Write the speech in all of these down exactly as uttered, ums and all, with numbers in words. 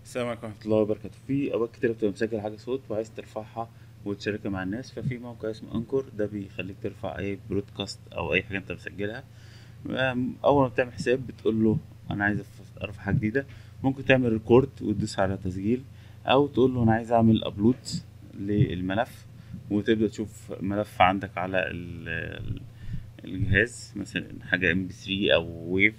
السلام عليكم ورحمة الله وبركاته. في أوقات كتير بتبقى مسجل حاجة صوت وعايز ترفعها وتشاركها مع الناس، ففي موقع اسمه أنكور ده بيخليك ترفع أي برودكاست أو أي حاجة أنت مسجلها. أم، أول ما بتعمل حساب بتقول له أنا عايز أف- أرفع حاجة جديدة. ممكن تعمل ريكورد وتدوس على تسجيل، أو تقول له أنا عايز أعمل أبلود للملف، وتبدأ تشوف ملف عندك على ال- ال- الجهاز، مثلا حاجة ام بي ثري أو ويف.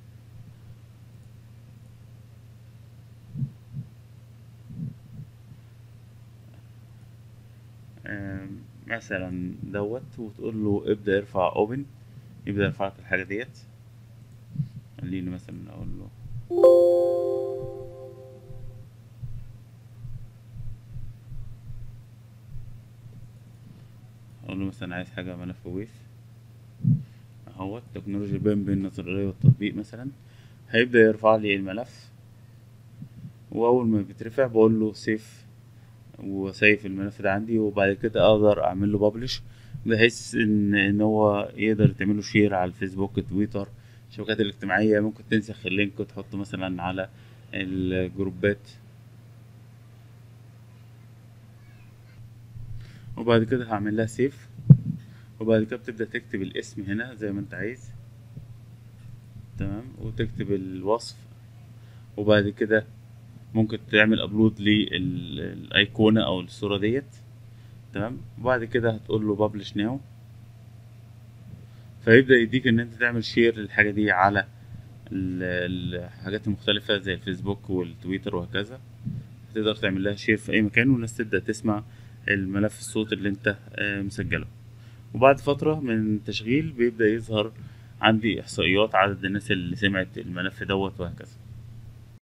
آم، مثلا دوت، وتقول له ابدأ ارفع اوبن، يبدأ يرفع لك الحاجة ديت. خليني مثلا اقول له اقول له مثلا عايز حاجة ملف ويف اهوت تكنولوجيا بين بين النظرية والتطبيق مثلا. هيبدأ يرفع لي الملف، واول ما بيترفع بقول له سيف، وسيف الملف ده عندي، وبعد كده اقدر اعمل له بابلش، بحيث ان ان هو يقدر تعمل له شير على الفيسبوك، تويتر، الشبكات الاجتماعية. ممكن تنسخ اللينك وتحطه مثلا على الجروبات. وبعد كده هعمل لها سيف، وبعد كده بتبدأ تكتب الاسم هنا زي ما انت عايز. تمام، وتكتب الوصف. وبعد كده ممكن تعمل ابلود للايقونة او الصورة ديت. تمام، وبعد كده هتقول له بابلش ناو، فيبدأ يديك ان انت تعمل شير للحاجة دي على ال- الحاجات المختلفة زي الفيسبوك والتويتر وهكذا. تقدر تعمل لها شير في اي مكان، والناس تبدأ تسمع الملف الصوت اللي انت آه، مسجله. وبعد فترة من التشغيل بيبدأ يظهر عندي إحصائيات عدد الناس اللي سمعت الملف دوت وهكذا.